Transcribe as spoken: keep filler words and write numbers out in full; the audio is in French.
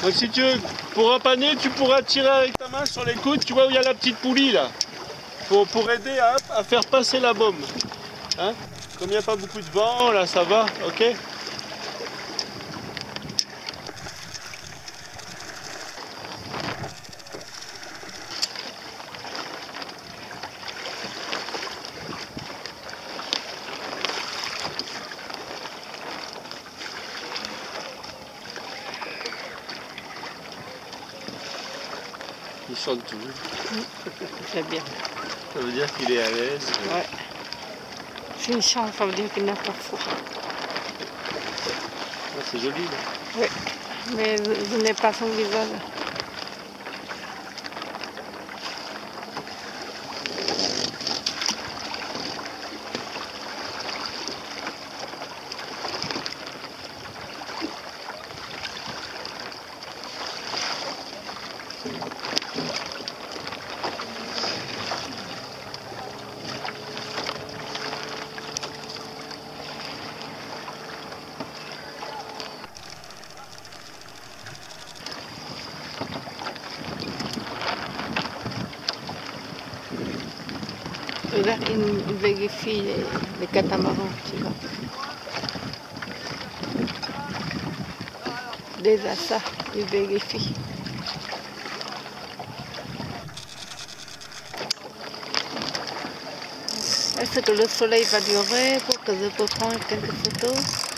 Donc si tu veux, pour un panier, tu pourras tirer avec ta main sur les coudes, tu vois où il y a la petite poulie là, pour, pour aider à, à faire passer la baume. Hein? Comme il n'y a pas beaucoup de vent, là ça va, ok? Il chante tout. Mmh. C'est bien. Ça veut dire qu'il est à l'aise. Ouais. S'il chante, ça veut dire qu'il n'a pas froid. Ah, c'est joli là. Oui, mais je n'ai pas son visage. Regarde, il, il vérifie les, les catamarans, tu vois. Déjà ça, il vérifie. Est-ce que le soleil va durer pour que je peux prendre quelques photos?